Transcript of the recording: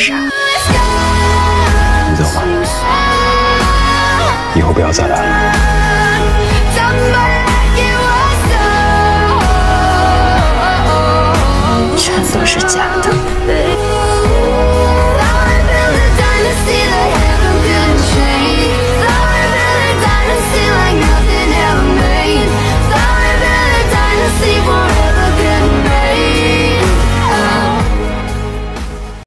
傻。 你走吧，以后不要再来了。